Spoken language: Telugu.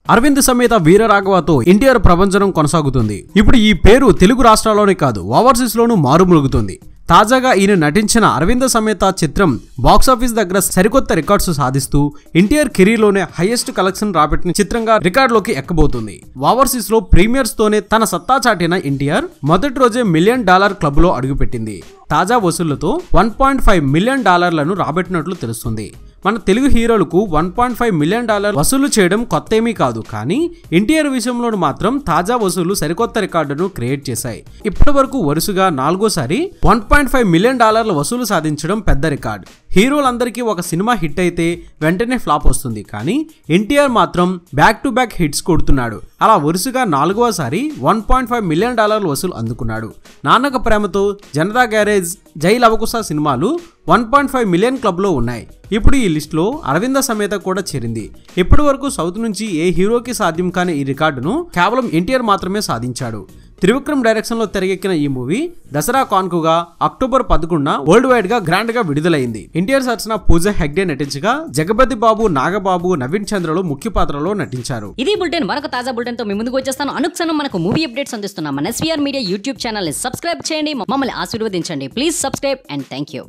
అరవింద్ సమేత వీర రాఘవతో ఎన్టీఆర్ ప్రభంజనం కొనసాగుతుంది. ఇప్పుడు ఈ పేరు తెలుగు రాష్ట్రాల్లోనే కాదు ఓవర్సీస్ లోనూ మారుమరుగుతుంది. తాజాగా ఈయన నటించిన అరవింద సమేత చిత్రం బాక్సాఫీస్ దగ్గర సరికొత్త రికార్డ్స్ సాధిస్తూ ఎన్టీఆర్ కెరీర్ లోనే హైయెస్ట్ కలెక్షన్ రాబట్టిన చిత్రంగా రికార్డులోకి ఎక్కబోతుంది. ఓవర్సీస్ లో ప్రీమియర్స్ తోనే తన సత్తా చాటిన ఎన్టీఆర్ మొదటి రోజే $1 మిలియన్ క్లబ్ లో అడుగుపెట్టింది. తాజా వసూళ్లతో $1.5 మిలియన్ రాబట్టినట్లు తెలుస్తుంది. మన తెలుగు హీరోలకు $1.5 మిలియన్ వసూలు చేయడం కొత్త ఏమీ కాదు. కానీ ఎన్టీఆర్ విషయంలో మాత్రం తాజా వసూలు సరికొత్త రికార్డును క్రియేట్ చేశాయి. ఇప్పటి వరకు వరుసగా 4వ $1.5 మిలియన్ వసూలు సాధించడం పెద్ద రికార్డ్. హీరోలందరికీ ఒక సినిమా హిట్ అయితే వెంటనే ఫ్లాప్ వస్తుంది. కానీ ఎన్టీఆర్ మాత్రం బ్యాక్ టు బ్యాక్ హిట్స్ కొడుతున్నాడు. అలా వరుసగా 4వ $1.5 మిలియన్ వసూలు అందుకున్నాడు. నాన్నక ప్రేమతో, జనతా గ్యారేజ్, జై లవకుశ సినిమాలు 1.5 మిలియన్ క్లబ్ లో ఉన్నాయి. ఇప్పుడు ఈ లిస్ట్ లో అరవింద సమేత కూడా చేరింది. ఇప్పటి వరకు సౌత్ నుంచి ఏ హీరోకి సాధ్యం కాని ఈ రికార్డును కేవలం ఎన్టీఆర్ మాత్రమే సాధించాడు. త్రివిక్రమ్ డైరెక్షన్ లో తెరకెక్కిన ఈ మూవీ దసరా కాన్కుగా అక్టోబర్ 11న వరల్డ్ వైడ్ గా గ్రాండ్ గా విడుదలైంది. ఎన్టీఆర్ సరసన పూజా హెగ్డే నటించగా జగపతి బాబు, నాగబాబు, నవీన్ చంద్రలు ముఖ్య పాత్రలో నటించారు. ఇది బులెటిన్. మరొక తాజా బులెటిన్ తో మీ ముందుకు వచ్చేస్తాను. అనుక్షణం మనకు మూవీ అప్డేట్స్ అందిస్తున్నాం. మన ఎస్వీఆర్ మీడియా యూట్యూబ్ ఛానల్ ని సబ్స్క్రైబ్ చేయండి, మమ్మల్ని ఆశీర్వదించండి. Please subscribe and thank you.